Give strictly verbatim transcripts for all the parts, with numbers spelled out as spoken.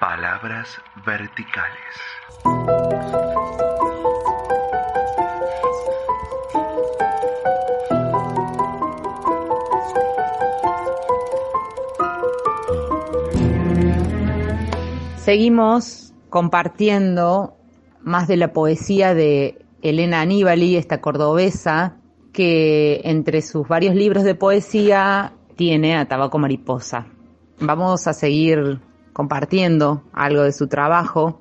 Palabras verticales. Seguimos compartiendo más de la poesía de Elena Aníbali, esta cordobesa, que entre sus varios libros de poesía tiene a Tabaco Mariposa. Vamos a seguir compartiendo algo de su trabajo.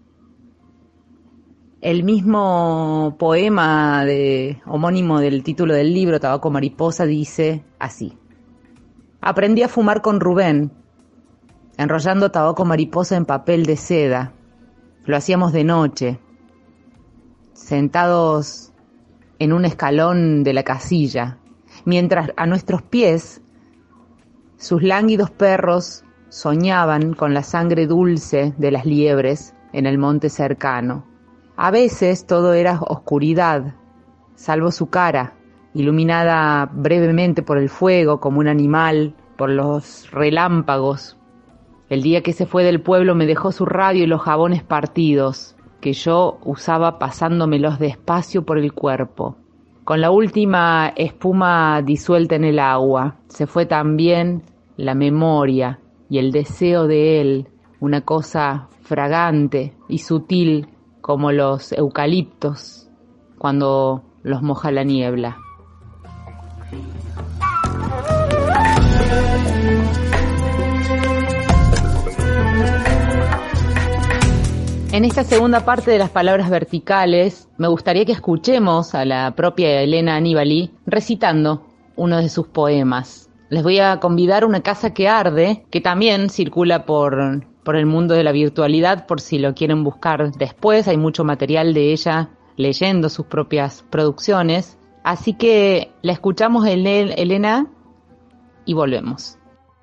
El mismo poema de, homónimo del título del libro, Tabaco Mariposa, dice así: aprendí a fumar con Rubén, enrollando tabaco mariposa en papel de seda. Lo hacíamos de noche, sentados en un escalón de la casilla, mientras a nuestros pies sus lánguidos perros soñaban con la sangre dulce de las liebres en el monte cercano. A veces todo era oscuridad, salvo su cara, iluminada brevemente por el fuego como un animal, por los relámpagos. El día que se fue del pueblo me dejó su radio y los jabones partidos, que yo usaba pasándomelos despacio por el cuerpo. Con la última espuma disuelta en el agua, se fue también la memoria y el deseo de él, una cosa fragante y sutil como los eucaliptos cuando los moja la niebla. En esta segunda parte de las palabras verticales, me gustaría que escuchemos a la propia Elena Aníbali recitando uno de sus poemas. Les voy a convidar a Una casa que arde, que también circula por, por el mundo de la virtualidad, por si lo quieren buscar después. Hay mucho material de ella leyendo sus propias producciones. Así que la escuchamos, Elena, y volvemos.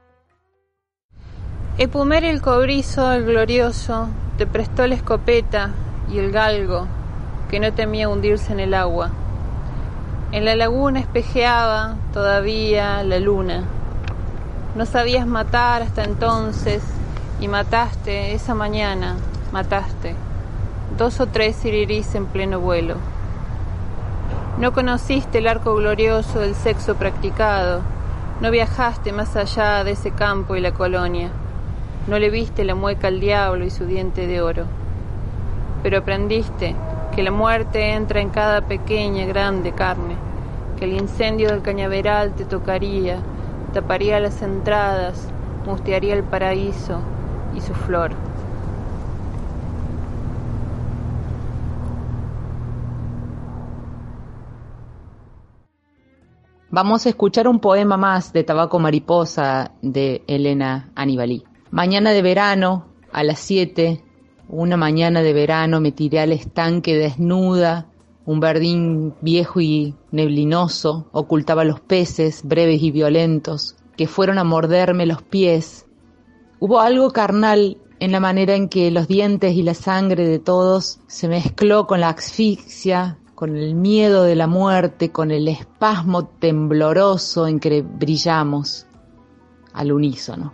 Epumer el cobrizo, el glorioso, te prestó la escopeta y el galgo, que no temía hundirse en el agua. En la laguna espejeaba todavía la luna. No sabías matar hasta entonces, y mataste esa mañana, mataste dos o tres siriris en pleno vuelo. No conociste el arco glorioso del sexo practicado, no viajaste más allá de ese campo y la colonia. No le viste la mueca al diablo y su diente de oro. Pero aprendiste que la muerte entra en cada pequeña, grande carne, que el incendio del cañaveral te tocaría, taparía las entradas, mustearía el paraíso y su flor. Vamos a escuchar un poema más de Tabaco Mariposa de Elena Aníbali. Mañana de verano, a las siete, una mañana de verano me tiré al estanque desnuda. Un verdín viejo y neblinoso ocultaba los peces breves y violentos que fueron a morderme los pies. Hubo algo carnal en la manera en que los dientes y la sangre de todos se mezcló con la asfixia, con el miedo de la muerte, con el espasmo tembloroso en que brillamos al unísono.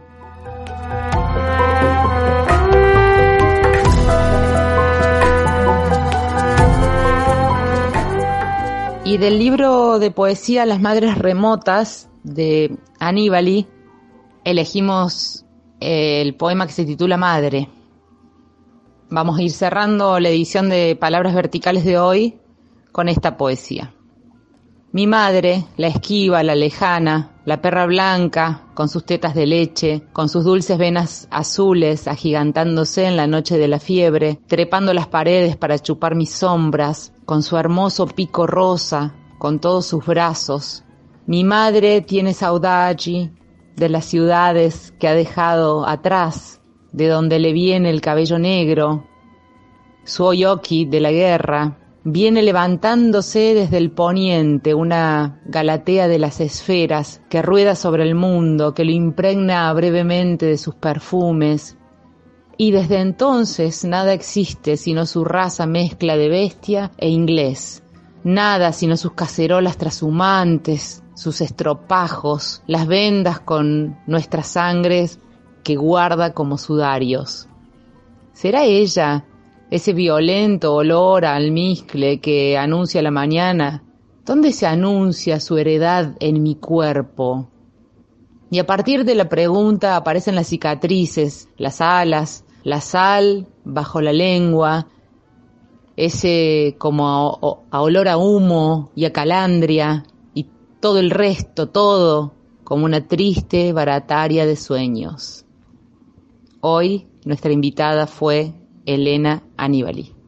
Y del libro de poesía Las Madres Remotas de Aníbali elegimos el poema que se titula Madre. Vamos a ir cerrando la edición de Palabras Verticales de hoy con esta poesía. Mi madre, la esquiva, la lejana, la perra blanca, con sus tetas de leche, con sus dulces venas azules, agigantándose en la noche de la fiebre, trepando las paredes para chupar mis sombras, con su hermoso pico rosa, con todos sus brazos. Mi madre tiene saudade de las ciudades que ha dejado atrás, de donde le viene el cabello negro, su oyoki de la guerra. Viene levantándose desde el poniente una Galatea de las esferas que rueda sobre el mundo, que lo impregna brevemente de sus perfumes. Y desde entonces nada existe sino su raza mezcla de bestia e inglés. Nada sino sus cacerolas trashumantes, sus estropajos, las vendas con nuestras sangres que guarda como sudarios. ¿Será ella ese violento olor a almizcle que anuncia la mañana? ¿Dónde se anuncia su heredad en mi cuerpo? Y a partir de la pregunta aparecen las cicatrices, las alas, la sal bajo la lengua, ese como a, a olor a humo y a calandria, y todo el resto, todo como una triste barataria de sueños. Hoy nuestra invitada fue Elena Aníbali.